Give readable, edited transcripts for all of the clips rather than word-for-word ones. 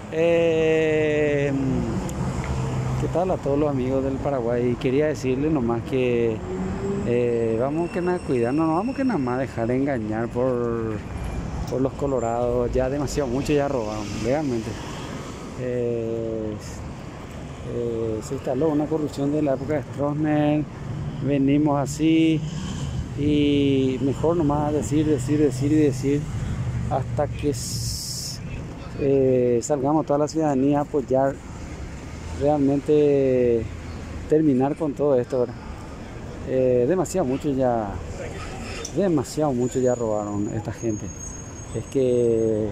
Eh, ¿Qué tal a todos los amigos del Paraguay? Quería decirles nomás que vamos que nada cuidarnos, no vamos que nada más dejar de engañar por los colorados. Ya demasiado, mucho ya robaron, legalmente. Eh, Se instaló una corrupción de la época de Stroessner, venimos así y mejor nomás decir y decir hasta que salgamos toda la ciudadanía a apoyar realmente terminar con todo esto, ¿verdad? Demasiado mucho ya robaron esta gente. Es que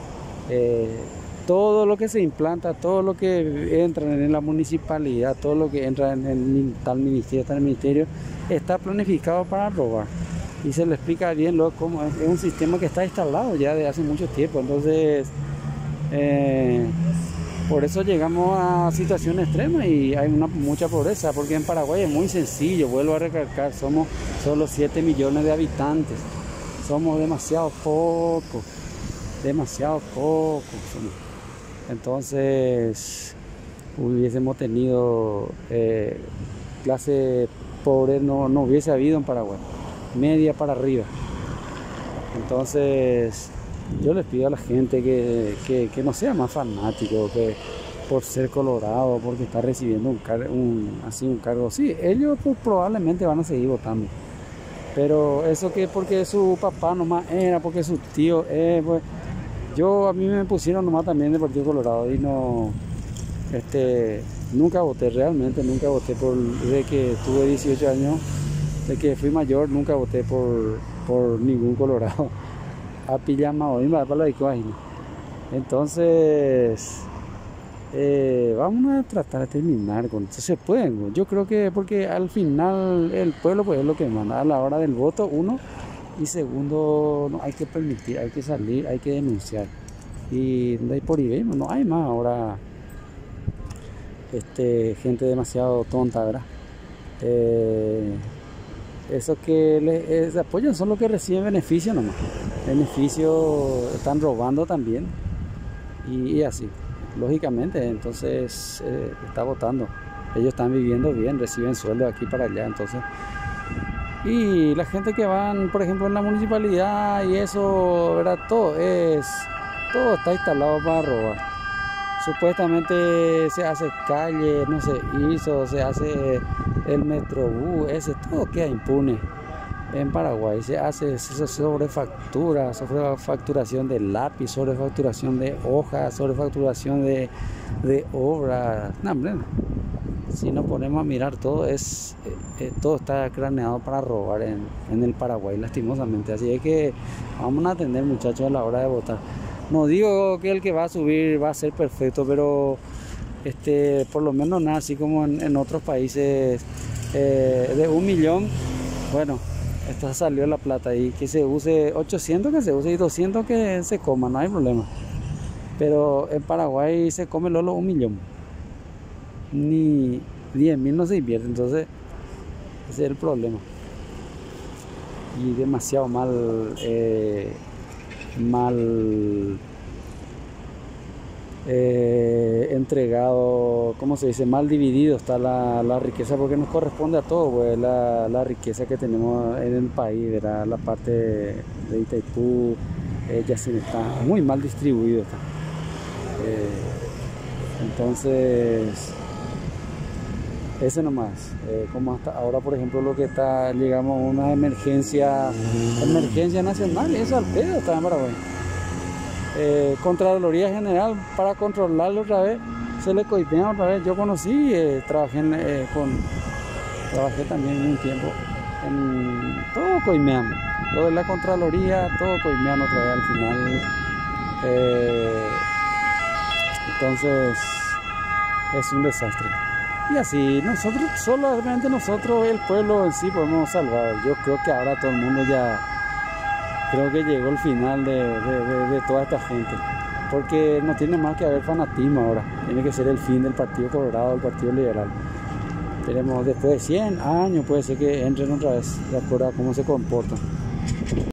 todo lo que se implanta, todo lo que entra en la municipalidad, todo lo que entra en tal ministerio, está planificado para robar. Y se le explica bien cómo es un sistema que está instalado ya de hace mucho tiempo. Entonces, por eso llegamos a situaciones extremas y hay mucha pobreza, porque en Paraguay es muy sencillo, vuelvo a recalcar, somos solo 7 millones de habitantes, somos demasiado pocos somos. Entonces, hubiésemos tenido clase pobre, no hubiese habido en Paraguay, media para arriba. Entonces, yo les pido a la gente que no sea más fanático, que por ser colorado, porque está recibiendo un cargo, sí, ellos pues, probablemente van a seguir votando. Pero eso que porque su papá nomás era, porque su tío pues, a mí me pusieron nomás también del Partido Colorado y nunca voté, realmente nunca voté desde que tuve 18 años, desde que fui mayor, nunca voté por ningún colorado. A pijama hoy me para la de. Entonces vamos a tratar de terminar con esto. Se puede, yo creo que porque al final el pueblo pues es lo que manda a la hora del voto, uno, y segundo, no hay que permitir, hay que salir, hay que denunciar. Y de ahí por ahí no hay más ahora gente demasiado tonta, ¿verdad? Esos que les apoyan son los que reciben beneficios nomás. Beneficios están robando también. Y así, lógicamente, entonces está votando. Ellos están viviendo bien, reciben sueldo aquí para allá, entonces. Y la gente que van, por ejemplo, en la municipalidad y eso, ¿verdad? Todo está instalado para robar. Supuestamente se hace calle, no se hizo, se hace el metrobús, todo queda impune. En Paraguay se hace sobrefacturación de lápiz, sobrefacturación de hojas, sobrefacturación de obras. No, hombre, si nos ponemos a mirar todo todo está craneado para robar en el Paraguay, lastimosamente. Así es que vamos a atender, muchachos, a la hora de votar. No digo que el que va a subir va a ser perfecto, pero por lo menos nada, así como en otros países de 1 millón, bueno, esta salió la plata y que se use 800 que se use y 200 que se coma, no hay problema. Pero en Paraguay se come solo 1 millón, ni 10.000 no se invierte, entonces ese es el problema. Y demasiado mal entregado, ¿cómo se dice? Mal dividido está la riqueza, porque nos corresponde a todos, pues, la riqueza que tenemos en el país, ¿verdad? La parte de Itaipú, Yacine está muy mal distribuido. Entonces, ese nomás, como hasta ahora, por ejemplo, lo que llegamos a una emergencia nacional, eso al pedo está en Paraguay. Contraloría General, para controlarlo otra vez, se le coipea otra vez. Yo conocí, trabajé también un tiempo en todo coimean, lo de la Contraloría, todo coimean otra vez al final. Entonces es un desastre. Y así, solamente nosotros, el pueblo en sí, podemos salvar. Yo creo que ahora todo el mundo creo que llegó el final de toda esta gente, porque no tiene más que haber fanatismo ahora, tiene que ser el fin del Partido Colorado, del Partido Liberal. Tenemos después de 100 años, puede ser que entren otra vez, de acuerdo a cómo se comportan.